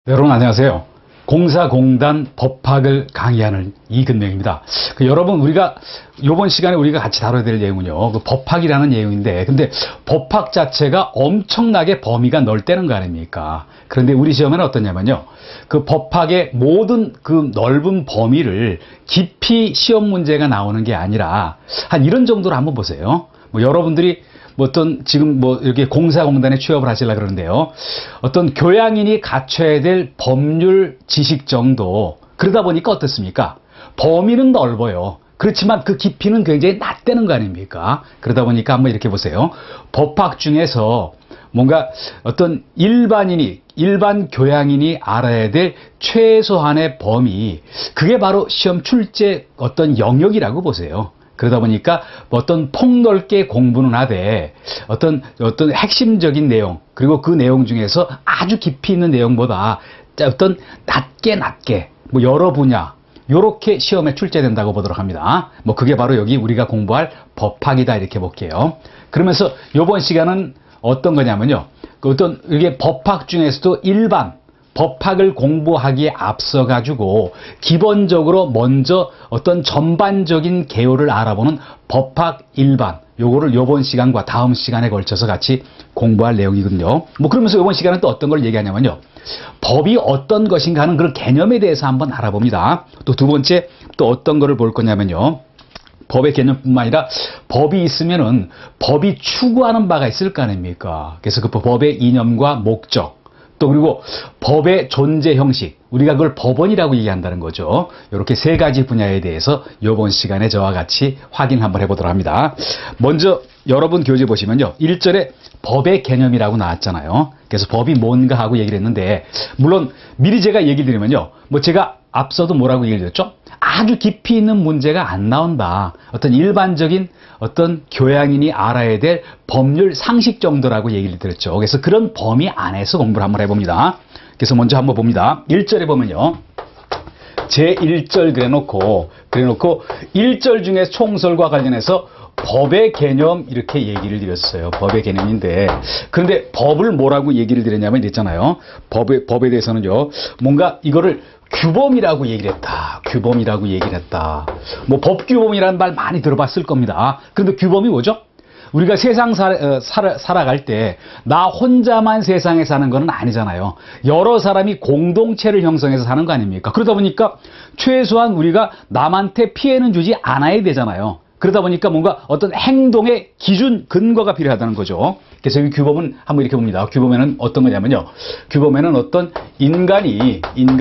여러분 안녕하세요. 공사공단 법학을 강의하는 이근명입니다. 여러분 우리가 이번 시간에 우리가 같이 다뤄야 될 내용은요. 법학이라는 내용인데 근데 법학 자체가 엄청나게 범위가 넓다는 거 아닙니까? 그런데 우리 시험에는 어떠냐면요. 그 법학의 모든 그 넓은 범위를 깊이 시험 문제가 나오는 게 아니라 한 이런 정도로 한번 보세요. 여러분들이 어떤 지금 이렇게 공사공단에 취업을 하시려고 그러는데요. 어떤 교양인이 갖춰야 될 법률 지식 정도. 그러다 보니까 어떻습니까? 범위는 넓어요. 그렇지만 그 깊이는 굉장히 낮다는 거 아닙니까? 그러다 보니까 한번 이렇게 보세요. 법학 중에서 뭔가 어떤 일반 교양인이 알아야 될 최소한의 범위. 그게 바로 시험 출제 어떤 영역이라고 보세요. 그러다 보니까 어떤 폭넓게 공부는 하되 어떤 핵심적인 내용 그리고 그 내용 중에서 아주 깊이 있는 내용보다 어떤 낮게 여러 분야 요렇게 시험에 출제된다고 보도록 합니다. 그게 바로 여기 우리가 공부할 법학이다 이렇게 볼게요. 그러면서 이번 시간은 어떤 거냐면요. 이게 법학 중에서도 일반 법학을 공부하기에 앞서 가지고 기본적으로 먼저 어떤 전반적인 개요를 알아보는 법학 일반 요거를 요번 시간과 다음 시간에 걸쳐서 같이 공부할 내용이거든요. 그러면서 요번 시간은 또 어떤 걸 얘기하냐면요. 법이 어떤 것인가 하는 그런 개념에 대해서 한번 알아봅니다. 또 두 번째 또 어떤 거를 볼 거냐면요. 법의 개념뿐만 아니라 법이 있으면은 법이 추구하는 바가 있을 거 아닙니까? 그래서 그 법의 이념과 목적 또 그리고 법의 존재 형식, 우리가 그걸 법원이라고 얘기한다는 거죠. 이렇게 세 가지 분야에 대해서 이번 시간에 저와 같이 확인 한번 해보도록 합니다. 먼저 여러분 교재 보시면요. 1절에 법의 개념이라고 나왔잖아요. 그래서 법이 뭔가 하고 얘기를 했는데 물론 미리 제가 얘기 드리면요. 제가 앞서도 뭐라고 얘기를 드렸죠? 아주 깊이 있는 문제가 안 나온다. 어떤 일반적인 어떤 교양인이 알아야 될 법률 상식 정도라고 얘기를 드렸죠. 그래서 그런 범위 안에서 공부를 한번 해봅니다. 그래서 먼저 한번 봅니다. 1절에 보면요. 제1절 그래놓고 1절 중에 총설과 관련해서 법의 개념 이렇게 얘기를 드렸어요. 법의 개념인데 그런데 법을 뭐라고 얘기를 드렸냐면 이랬잖아요. 법에 대해서는요. 뭔가 이거를 규범이라고 얘기를 했다. 규범이라고 얘기를 했다. 법규범이라는 말 많이 들어봤을 겁니다. 그런데 규범이 뭐죠? 우리가 세상 살아갈 때 나 혼자만 세상에 사는 건 아니잖아요. 여러 사람이 공동체를 형성해서 사는 거 아닙니까? 그러다 보니까 최소한 우리가 남한테 피해는 주지 않아야 되잖아요. 그러다 보니까 뭔가 어떤 행동의 기준, 근거가 필요하다는 거죠. 그래서 이 규범은 한번 이렇게 봅니다. 규범에는 어떤 거냐면요. 규범에는 어떤 인간이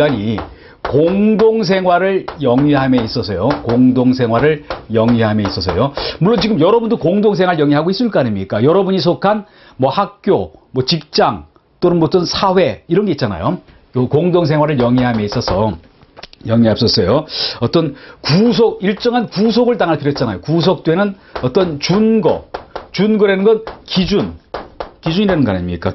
공동생활을 영위함에 있어서요. 공동생활을 영위함에 있어서요. 물론 지금 여러분도 공동생활 영위하고 있을 거 아닙니까? 여러분이 속한 학교, 직장 또는 어떤 사회 이런 게 있잖아요. 요 공동생활을 영위함에 있어서 영위합었어요. 어떤 일정한 구속을 당할 필요 했잖아요. 구속되는 어떤 준거라는 건 기준이라는 거 아닙니까?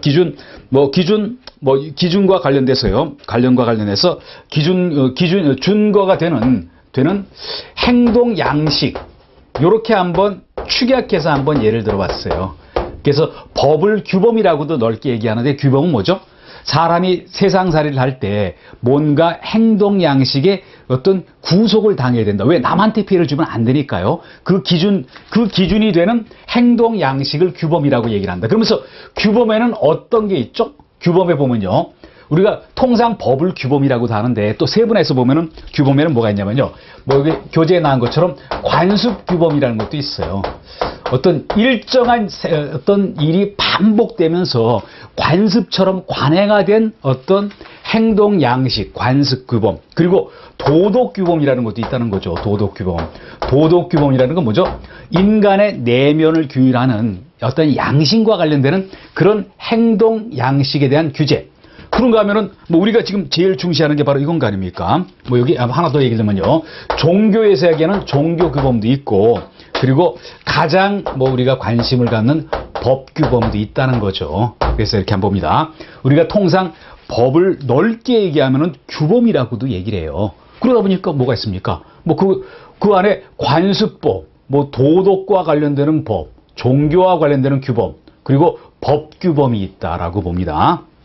기준과 관련돼서요. 관련해서 준거가 되는 행동 양식. 요렇게 한번 축약해서 한번 예를 들어봤어요. 그래서 법을 규범이라고도 넓게 얘기하는데 규범은 뭐죠? 사람이 세상살이를 할 때 뭔가 행동 양식에 어떤 구속을 당해야 된다. 왜? 남한테 피해를 주면 안 되니까요. 그 기준이 되는 행동 양식을 규범이라고 얘기를 한다. 그러면서 규범에는 어떤 게 있죠? 규범에 보면요. 우리가 통상 법을 규범이라고도 하는데 또 세분해서 보면은 규범에는 뭐가 있냐면요. 여기 교재에 나온 것처럼 관습 규범이라는 것도 있어요. 어떤 일정한 어떤 일이 반복되면서 관습처럼 관행화된 어떤 행동 양식, 관습 규범, 그리고 도덕 규범이라는 것도 있다는 거죠. 도덕 규범. 도덕 규범이라는 건 뭐죠? 인간의 내면을 규율하는 어떤 양심과 관련되는 그런 행동 양식에 대한 규제. 그런가 하면은 우리가 지금 제일 중시하는 게 바로 이건 거 아닙니까? 여기 하나 더 얘기하면요. 종교에서 얘기하는 종교 규범도 있고 그리고 가장 우리가 관심을 갖는 법 규범도 있다는 거죠. 그래서 이렇게 한번 봅니다. 우리가 통상 법을 넓게 얘기하면은 규범이라고도 얘기를 해요. 그러다 보니까 뭐가 있습니까? 그 안에 관습법, 도덕과 관련되는 법, 종교와 관련되는 규범, 그리고 법 규범이 있다라고 봅니다.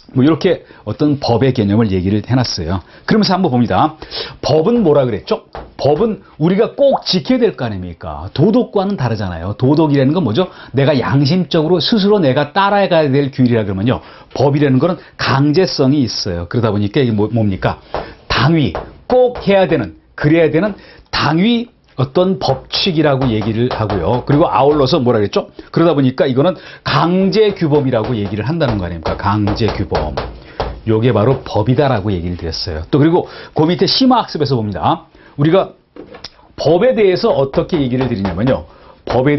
뭐 이렇게 어떤 법의 개념을 얘기를 해놨어요. 그러면서 한번 봅니다. 법은 뭐라 그랬죠? 법은 우리가 꼭 지켜야 될 거 아닙니까? 도덕과는 다르잖아요. 도덕이라는 건 뭐죠? 내가 양심적으로 스스로 내가 따라가야 될 규율이라 그러면요. 법이라는 거는 강제성이 있어요. 그러다 보니까 이게 뭡니까? 당위, 꼭 해야 되는, 그래야 되는 당위 어떤 법칙이라고 얘기를 하고요. 그리고 아울러서 뭐라 그랬죠? 그러다 보니까 이거는 강제규범이라고 얘기를 한다는 거 아닙니까? 강제규범. 요게 바로 법이다라고 얘기를 드렸어요. 또 그리고 그 밑에 심화학습에서 봅니다. 우리가 법에 대해서 어떻게 얘기를 드리냐면요. 법에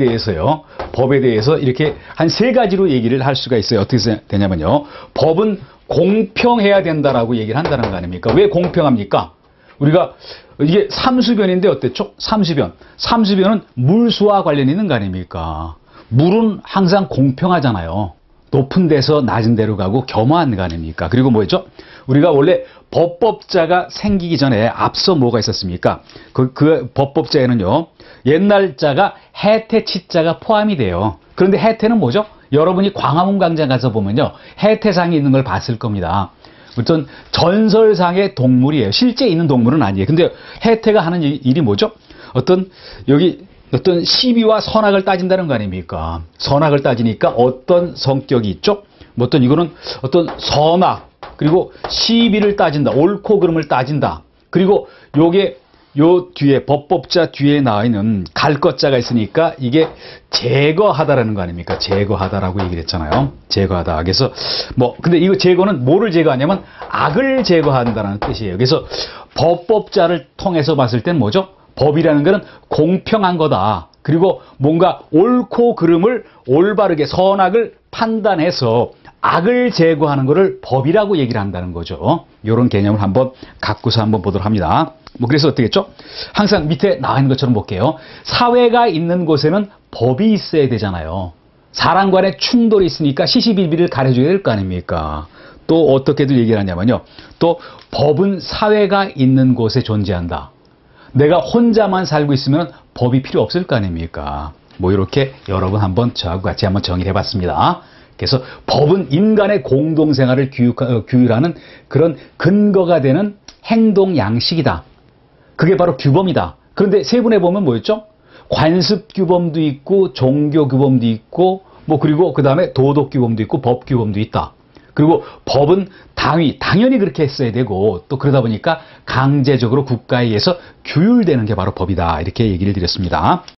대해서 이렇게 한 3가지로 얘기를 할 수가 있어요. 어떻게 되냐면요. 법은 공평해야 된다라고 얘기를 한다는 거 아닙니까? 왜 공평합니까? 우리가 이게 삼수변인데 어땠죠? 삼수변. 삼수변은 물수와 관련이 있는 거 아닙니까? 물은 항상 공평하잖아요. 높은 데서 낮은 데로 가고 겸허한 거 아닙니까? 그리고 뭐였죠? 우리가 원래 법법자가 생기기 전에 앞서 뭐가 있었습니까? 그 법법자에는요. 옛날 자가 해태 치자가 포함이 돼요. 그런데 해태는 뭐죠? 여러분이 광화문 광장 가서 보면요. 해태상이 있는 걸 봤을 겁니다. 어떤 전설상의 동물이에요. 실제 있는 동물은 아니에요. 근데 해태가 하는 일이 뭐죠? 어떤 시비와 선악을 따진다는 거 아닙니까? 선악을 따지니까 어떤 성격이 있죠? 뭐 어떤 이거는 어떤 선악 그리고 시비를 따진다. 옳고 그름을 따진다. 그리고 요게 요 뒤에 법법자 뒤에 나와 있는 갈 것자가 있으니까 이게 제거하다라는 거 아닙니까? 제거하다라고 얘기를 했잖아요. 제거하다. 그래서 뭐 근데 이거 제거는 뭐를 제거하냐면 악을 제거한다는 뜻이에요. 그래서 법법자를 통해서 봤을 땐 뭐죠? 법이라는 거는 공평한 거다. 그리고 뭔가 옳고 그름을 올바르게 선악을 판단해서 악을 제거하는 것을 법이라고 얘기를 한다는 거죠. 이런 개념을 한번 갖고서 한번 보도록 합니다. 뭐 그래서 어떻게 했죠? 항상 밑에 나와 있는 것처럼 볼게요. 사회가 있는 곳에는 법이 있어야 되잖아요. 사람 간의 충돌이 있으니까 시시비비를 가려줘야 될 거 아닙니까? 또 어떻게들 얘기를 하냐면요. 또 법은 사회가 있는 곳에 존재한다. 내가 혼자만 살고 있으면 법이 필요 없을 거 아닙니까? 뭐 이렇게 여러분 한번 저하고 같이 한번 정의를 해봤습니다. 그래서 법은 인간의 공동생활을 규율하는 그런 근거가 되는 행동 양식이다. 그게 바로 규범이다. 그런데 세분해 보면 뭐였죠? 관습 규범도 있고 종교 규범도 있고 뭐 그리고 그 다음에 도덕 규범도 있고 법 규범도 있다. 그리고 법은 당연히 그렇게 했어야 되고 또 그러다 보니까 강제적으로 국가에 의해서 규율되는 게 바로 법이다. 이렇게 얘기를 드렸습니다.